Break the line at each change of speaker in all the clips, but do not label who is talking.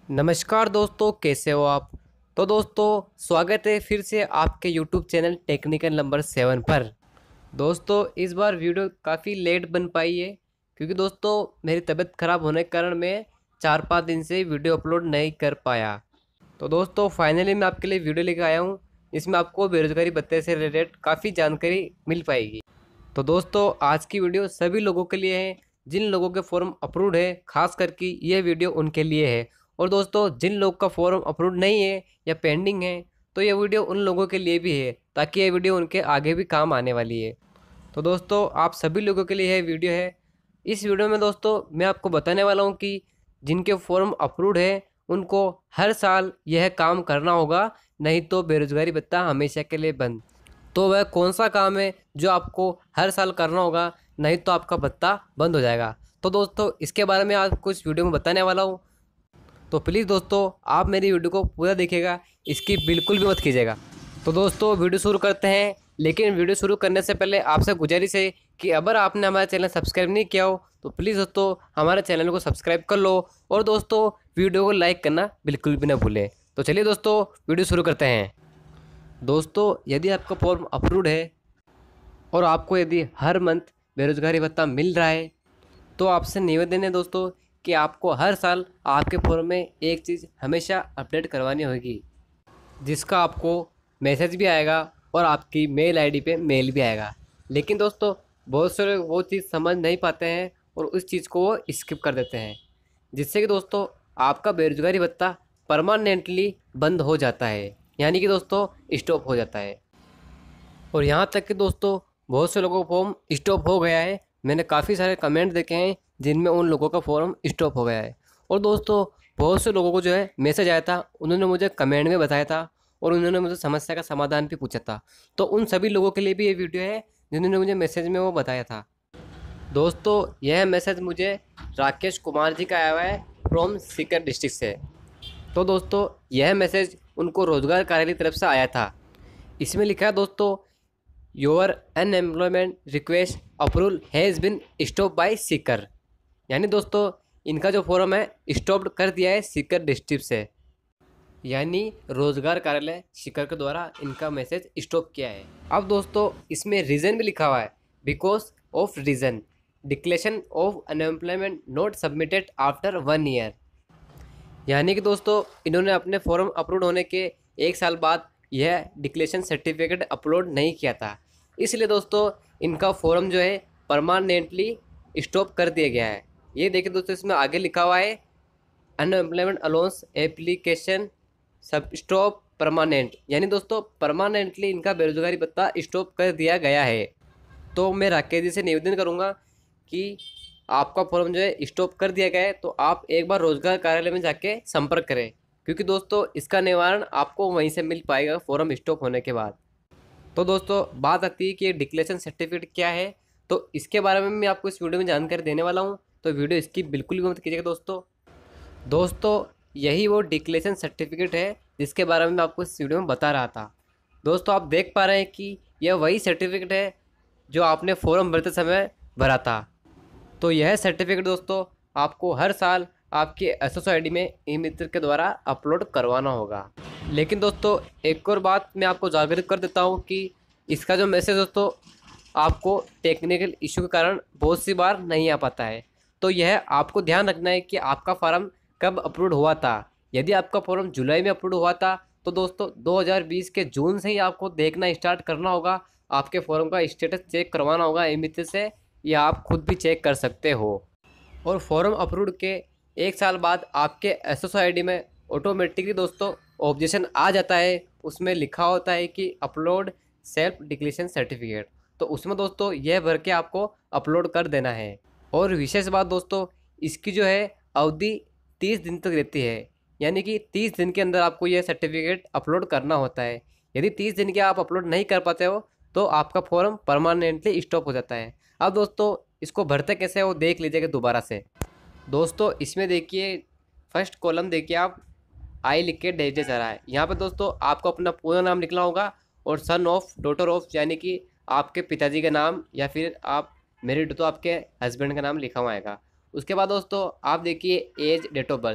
नमस्कार दोस्तों, कैसे हो आप। तो दोस्तों, स्वागत है फिर से आपके यूट्यूब चैनल टेक्निकल नंबर 7 पर। दोस्तों, इस बार वीडियो काफ़ी लेट बन पाई है क्योंकि दोस्तों मेरी तबीयत ख़राब होने के कारण मैं 4-5 दिन से वीडियो अपलोड नहीं कर पाया। तो दोस्तों फाइनली मैं आपके लिए वीडियो लेकर आया हूँ। इसमें आपको बेरोजगारी भत्ते से रिलेटेड काफ़ी जानकारी मिल पाएगी। तो दोस्तों आज की वीडियो सभी लोगों के लिए है जिन लोगों के फॉर्म अप्रूव्ड है, खास करके ये वीडियो उनके लिए है। और दोस्तों जिन लोग का फॉर्म अप्रूव्ड नहीं है या पेंडिंग है, तो ये वीडियो उन लोगों के लिए भी है ताकि ये वीडियो उनके आगे भी काम आने वाली है। तो दोस्तों आप सभी लोगों के लिए यह वीडियो है। इस वीडियो में दोस्तों मैं आपको बताने वाला हूँ कि जिनके फॉर्म अप्रूव्ड है उनको हर साल यह काम करना होगा, नहीं तो बेरोजगारी भत्ता हमेशा के लिए बंद। तो वह कौन सा काम है जो आपको हर साल करना होगा, नहीं तो आपका भत्ता बंद हो जाएगा। तो दोस्तों इसके बारे में आज कुछ वीडियो में बताने वाला हूँ। तो प्लीज़ दोस्तों आप मेरी वीडियो को पूरा देखिएगा, इसकी बिल्कुल भी मत कीजिएगा। तो दोस्तों वीडियो शुरू करते हैं, लेकिन वीडियो शुरू करने से पहले आपसे गुजारिश है कि अगर आपने हमारा चैनल सब्सक्राइब नहीं किया हो तो प्लीज़ दोस्तों हमारे चैनल को सब्सक्राइब कर लो और दोस्तों वीडियो को लाइक करना बिल्कुल भी ना भूलें। तो चलिए दोस्तों वीडियो शुरू करते हैं। दोस्तों यदि आपका फॉर्म अप्रूव्ड है और आपको यदि हर मंथ बेरोजगारी भत्ता मिल रहा है, तो आपसे निवेदन है दोस्तों कि आपको हर साल आपके फॉर्म में एक चीज़ हमेशा अपडेट करवानी होगी, जिसका आपको मैसेज भी आएगा और आपकी मेल आईडी पे मेल भी आएगा। लेकिन दोस्तों बहुत से लोग वो चीज़ समझ नहीं पाते हैं और उस चीज़ को वो स्किप कर देते हैं, जिससे कि दोस्तों आपका बेरोजगारी भत्ता परमानेंटली बंद हो जाता है, यानी कि दोस्तों स्टॉप हो जाता है। और यहाँ तक कि दोस्तों बहुत से लोगों का फॉर्म स्टॉप हो गया है। मैंने काफ़ी सारे कमेंट देखे हैं जिनमें उन लोगों का फॉर्म स्टॉप हो गया है। और दोस्तों बहुत से लोगों को जो है मैसेज आया था, उन्होंने मुझे कमेंट में बताया था और उन्होंने मुझे समस्या का समाधान भी पूछा था। तो उन सभी लोगों के लिए भी ये वीडियो है जिन्होंने मुझे मैसेज में वो बताया था। दोस्तों यह मैसेज मुझे राकेश कुमार जी का आया हुआ है फ्रॉम सीकर डिस्ट्रिक्ट से। तो दोस्तों यह मैसेज उनको रोजगार कार्यालय की तरफ से आया था। इसमें लिखा है दोस्तों, your unemployment request approval has been stop by seeker. यानी दोस्तों इनका जो फॉर्म है स्टॉप कर दिया है सीकर डिस्ट्रिक्ट से, यानी रोजगार कार्यालय सीकर के द्वारा इनका मैसेज स्टॉप किया है। अब दोस्तों इसमें रीज़न भी लिखा हुआ है, because of reason declaration of unemployment not submitted after 1 year. यानी कि दोस्तों इन्होंने अपने फॉर्म अप्रूव होने के 1 साल बाद यह डिक्लेरेशन सर्टिफिकेट अपलोड नहीं किया था, इसलिए दोस्तों इनका फॉर्म जो है परमानेंटली स्टॉप कर दिया गया है। ये देखिए दोस्तों इसमें आगे लिखा हुआ है, अनएम्प्लॉयमेंट अलाउंस एप्लीकेशन सब स्टॉप परमानेंट, यानी दोस्तों परमानेंटली इनका बेरोजगारी भत्ता स्टॉप कर दिया गया है। तो मैं राकेश जी से निवेदन करूँगा कि आपका फॉर्म जो है स्टॉप कर दिया गया है, तो आप एक बार रोजगार कार्यालय में जाके संपर्क करें, क्योंकि दोस्तों इसका निवारण आपको वहीं से मिल पाएगा फॉर्म स्टॉप होने के बाद। तो दोस्तों बात आती है कि ये डिक्लेरेशन सर्टिफिकेट क्या है, तो इसके बारे में मैं आपको इस वीडियो में जानकारी देने वाला हूँ। तो वीडियो इसकी बिल्कुल भी मत कीजिएगा दोस्तों यही वो डिक्लेरेशन सर्टिफिकेट है जिसके बारे में मैं आपको इस वीडियो में बता रहा था। दोस्तों आप देख पा रहे हैं कि यह वही सर्टिफिकेट है जो आपने फॉर्म भरते समय भरा था। तो यह सर्टिफिकेट दोस्तों आपको हर साल आपके एसएसओ आईडी में ई मित्र के द्वारा अपलोड करवाना होगा। लेकिन दोस्तों एक और बात मैं आपको जागरूक कर देता हूँ कि इसका जो मैसेज दोस्तों आपको टेक्निकल इशू के कारण बहुत सी बार नहीं आ पाता है। तो यह आपको ध्यान रखना है कि आपका फॉर्म कब अपलोड हुआ था। यदि आपका फॉर्म जुलाई में अपलोड हुआ था तो दोस्तों 2020 के जून से ही आपको देखना स्टार्ट करना होगा, आपके फॉर्म का स्टेटस चेक करवाना होगा ई मित्र से, या आप खुद भी चेक कर सकते हो। और फॉर्म अप्रूव्ड के 1 साल बाद आपके एसएसओ आईडी में ऑटोमेटिकली दोस्तों ऑब्जेक्शन आ जाता है, उसमें लिखा होता है कि अपलोड सेल्फ डिक्लेरेशन सर्टिफिकेट। तो उसमें दोस्तों यह भर के आपको अपलोड कर देना है। और विशेष बात दोस्तों इसकी जो है अवधि 30 दिन तक रहती है, यानी कि 30 दिन के अंदर आपको यह सर्टिफिकेट अपलोड करना होता है। यदि 30 दिन के आप अपलोड नहीं कर पाते हो तो आपका फॉर्म परमानेंटली स्टॉप हो जाता है। अब दोस्तों इसको भरते कैसे है वो देख लीजिएगा दोबारा से। दोस्तों इसमें देखिए फर्स्ट कॉलम देखिए आप आई लिख के भेजा जा रहा है। यहाँ पर दोस्तों आपको अपना पूरा नाम लिखना होगा और सन ऑफ डॉटर ऑफ, यानी कि आपके पिताजी का नाम, या फिर आप मैरिड तो आपके हस्बैंड का नाम लिखा हुआ आएगा। उसके बाद दोस्तों आप देखिए एज डेट ऑफ बर्थ,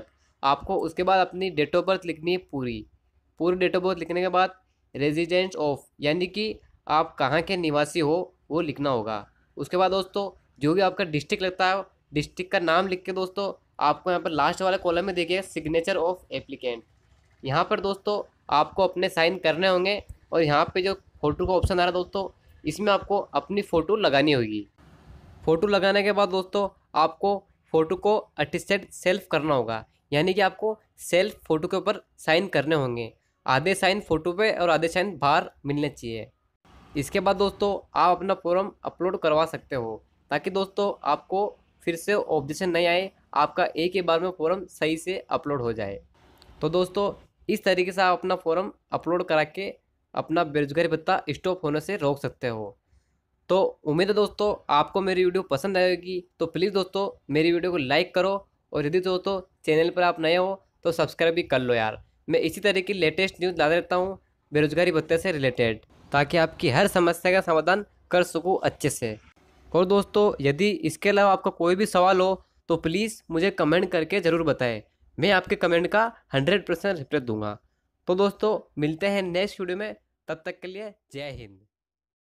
आपको उसके बाद अपनी डेट ऑफ बर्थ लिखनी है पूरी। पूरी डेट ऑफ बर्थ लिखने के बाद रेजिडेंस ऑफ यानी कि आप कहाँ के निवासी हो वो लिखना होगा। उसके बाद दोस्तों जो भी आपका डिस्ट्रिक्ट लगता है डिस्ट्रिक्ट का नाम लिख के दोस्तों आपको यहाँ पर लास्ट वाले कॉलम में देखिए सिग्नेचर ऑफ एप्लीकेंट। यहाँ पर दोस्तों आपको अपने साइन करने होंगे और यहाँ पे जो फ़ोटो का ऑप्शन आ रहा है दोस्तों इसमें आपको अपनी फ़ोटो लगानी होगी। फ़ोटो लगाने के बाद दोस्तों आपको फ़ोटो को अटेस्टेड सेल्फ करना होगा यानी कि आपको सेल्फ फ़ोटो के ऊपर साइन करने होंगे। आधे साइन फ़ोटो पे और आधे साइन बाहर मिलने चाहिए। इसके बाद दोस्तों आप अपना फॉर्म अपलोड करवा सकते हो ताकि दोस्तों आपको फिर से ऑब्जेक्शन नहीं आए, आपका एक ही बार में फॉर्म सही से अपलोड हो जाए। तो दोस्तों इस तरीके से आप अपना फॉर्म अपलोड करा के अपना बेरोजगारी भत्ता स्टॉप होने से रोक सकते हो। तो उम्मीद है दोस्तों आपको मेरी वीडियो पसंद आएगी, तो प्लीज़ दोस्तों मेरी वीडियो को लाइक करो और यदि दोस्तों चैनल पर आप नए हो तो सब्सक्राइब भी कर लो यार। मैं इसी तरह की लेटेस्ट न्यूज़ लाता रहता हूँ बेरोजगारी भत्ते से रिलेटेड, ताकि आपकी हर समस्या का समाधान कर सकूँ अच्छे से। और दोस्तों यदि इसके अलावा आपका कोई भी सवाल हो तो प्लीज़ मुझे कमेंट करके ज़रूर बताएं, मैं आपके कमेंट का 100% रिप्लाई दूंगा। तो दोस्तों मिलते हैं नेक्स्ट वीडियो में, तब तक के लिए जय हिंद।